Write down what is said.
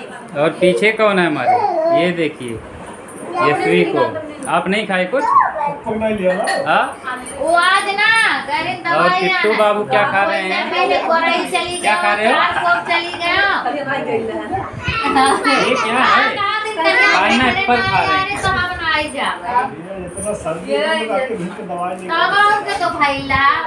और पीछे कौन है हमारे? ये देखिए यशवी को। आप नहीं खाए कुछ? हाँ? वो आज ना और किट्टू बाबू क्या खा रहे हैं? क्या खा रहे हो? चली गया ये क्या है? पाइनएप्पल खा रहे हैं। तो हम आई जा तो भैला